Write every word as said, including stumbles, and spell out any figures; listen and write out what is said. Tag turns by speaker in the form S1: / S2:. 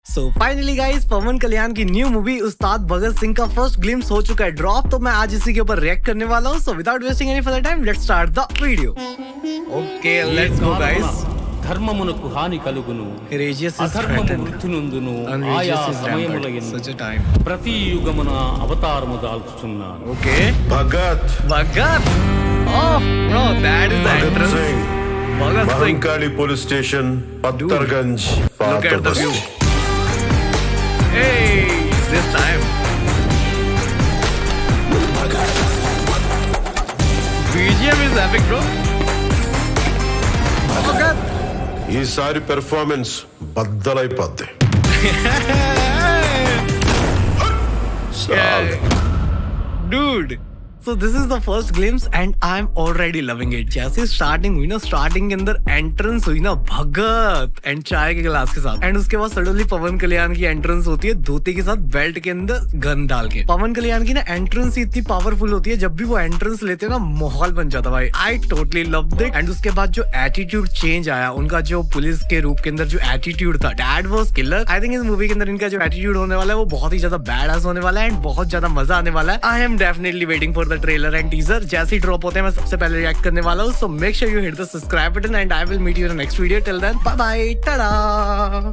S1: So finally guys, पवन कल्याण की new movie उस्ताद भगत सिंह का first glimpse हो चुका है ड्रॉप। तो मैं आज इसी के ऊपर रिएक्ट करने वाला हूँ। So without wasting any further time, let's start the video. Okay, let's go guys.
S2: ధర్మమునకు హాని కలుగును, అధర్మము మృత్యు నందును ఆయా సమయములయందు ప్రతి యుగమున అవతారము దాల్చుచున్నాను.
S1: Okay,
S3: Bhagat
S1: Bhagat oh bro, that is the entrance. Bhagat Singh
S3: Mahankali police station, Pattarganj.
S1: Look at the view. Hey, this time B G M is epic, bro. Bhagat.
S3: ఈసారి పెర్ఫార్మెన్స్ బద్దలైపోద్ది.
S1: Dude, so this is the first glimpse and I'm already loving it. जैसे starting हुई ना, starting के अंदर entrance हुई ना भगत and चाय के गिलास के साथ, एंड उसके बाद सडनली पवन कल्याण की एंट्रेंस होती है धोती के साथ, बेल्ट के अंदर गन डाल के। पवन कल्याण की ना एंट्रेंस इतनी पावरफुल होती है, जब भी वो एंट्रेंस लेते हैं ना माहौल बन जाता है भाई। I totally loved it. And उसके बाद जो एटीट्यूड चेंज आया उनका, जो पुलिस के रूप के अंदर जो एटीट्यूड था, that was killer. I think इस मूवी के अंदर इनका जो एटीट्यूड होने वाला है वो बहुत ही ज्यादा बैड होने वाला है एंड बहुत ज्यादा मजा आने वाला है। I am definitely waiting for the trailer and teaser. जैसे ही ड्रॉप होते हैं मैं सबसे पहले रिएक्ट करने वाला हूँ। So make sure you hit the subscribe button and I will meet you in the next video. Till then bye bye, Tata.